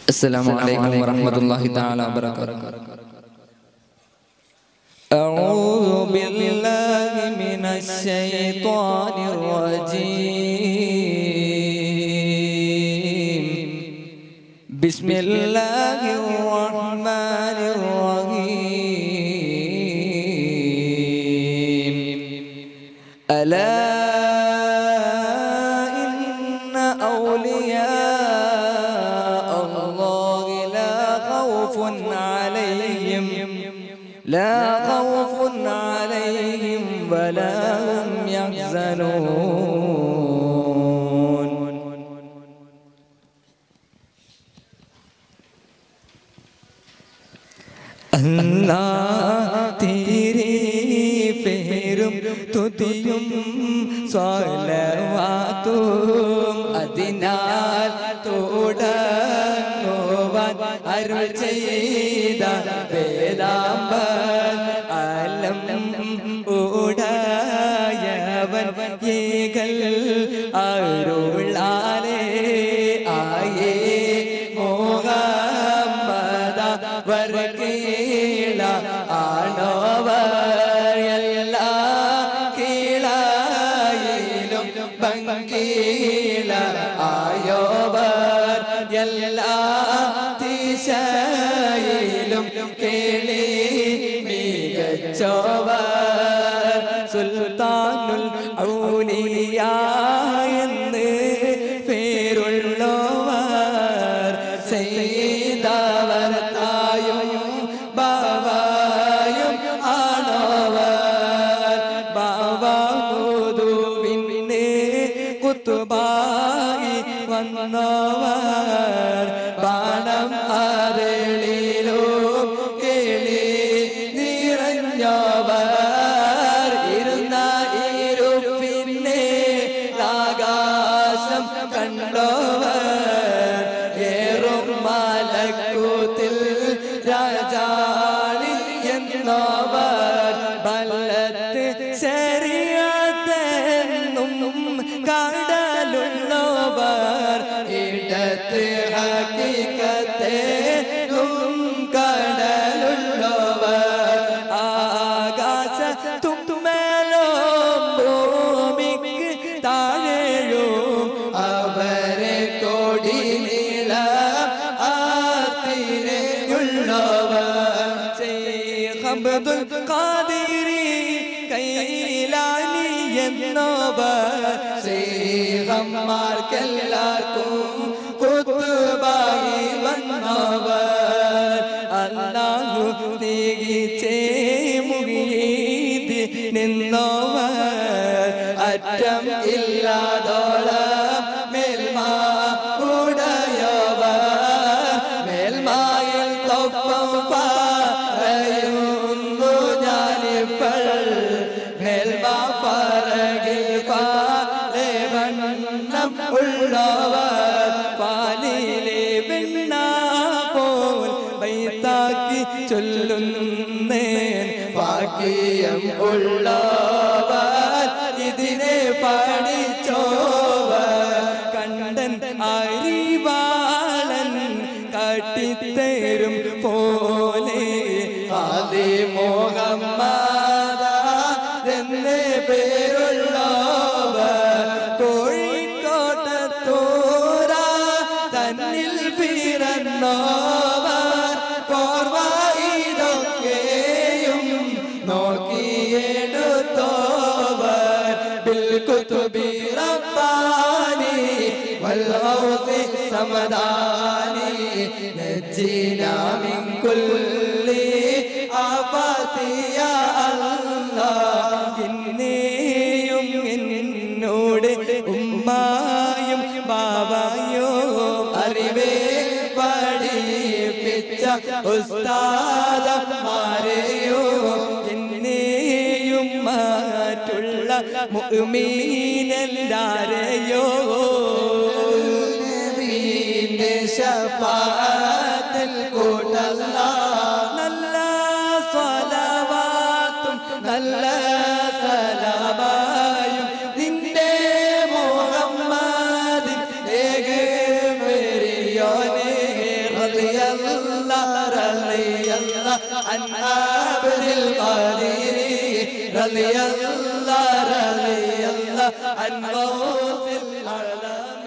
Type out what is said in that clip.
Assalamualaikum warahmatullahi ta'ala wabarakatuh. A'udzu billahi minasy syaithanir rajim. Bismillahirrahmanirrahim. Ala inna awliya لا خوف عليهم ولا هم يحزنون. Allah तेरे പേരും തുതിയും സ്വലവാത്തും അതിനാൽ തുടങ്ങുവാൻ അരുൾ ചെയ്ത വേദാംബൻ അലം ഉടയവൻ ഏകൽ അരുളാലേ ആയേ മുഹമ്മദ വർഗീല ആണവർ എല്ലാ കീഴായിലും ഭംഗീല ആയോവർ എല്ലാ ദിശയിലും കേളി മികച്ചവർ സുൽത്താനുൽ ഔലിയ എന്ന് പേരുള്ളവർ ചെയ്തവർ തായും ബാവയും ആണവർ ബാവമുതുവിന് കുത്തുബായി വന്നവർ ബാണം അരളിലും കേളി നിറഞ്ഞവർ ഇരുന്ന ഇരുപ്പിന്നെ ആകാശം കണ്ടവർ ഏറും മലക്കൂത്തിൽ രാജാളി എന്നവർ ബലത്ത് ശരീഅത്തെന്നും കടലുള്ളവർ ഇടത്ത് ഹഖീഖത്തെന്നും കടലുള്ളവർ ആകാശത്തുമ്മേലും ഭൂമിക്ക് താഴെയും അവരെ കോടി നീളം ആത്തിരയുള്ളവർ ശൈഖ് അബ്ദുൽ ഖാദിരി കൈലാനി എന്നവർ ശൈഖന്മാർക്കെല്ലാവർക്കും കുത്തുബായി വന്നവർ അല്ലാഹു സ്നേഹിച്ചേ മുഹീദ് നിന്നവർ അറ്റം ഇല്ലാതോളം മേൽമ ഉടയവർ മേൽമായിൽ തൊപ്പം പറയുന്നു ഞാനിപ്പോൾ മേൽമ പറകിൽ പാലവണ്ണം ഉള്ളവർ പാലിലെ വെണ്ണ പോൽ ബൈത്താക്കി ചൊല്ലുന്നേ ഭാഗ്യം ഉള്ളവർ ഇതിനെ പഠിച്ചോവർ കണ്ടൻ അറിവാളൻ കാട്ടിത്തരും പോലെ ആദി മുഹമ്മദ എന്നെ പേരുള്ളവർ കോഴിക്കോട്ടത്തൂര തന്നിൽ പിറന്നവർ കോർവ ഇതൊക്കെയും നോക്കിയെടുത്തോവർ ബിൽകുതുബി റബ്ബാനി വൽഗൗസി സമദാനി നജ്ജിനാ മിൻ കുല്ലി ആഫാതി യാ അല്ലാഹ് എന്നെയും എന്നോട് ഉമ്മായും ബാബായോ അറിവേ പഠിപ്പിച്ച ഉസ്താദമാരെയോ എന്നെയും മറ്റുള്ള മുഅ്മിനെല്ലാരെയോ നബിയുടെ ശഫാഅത്തിൽ കൂട്ടല്ലാഹ് നല്ല സ്വലവാത്തും നല്ല സലാമായും നിന്റെ മുഹമ്മദിൻ ഏകപെരിയോനെ الله عن عبد القادر رضي الله عن غوث العالمين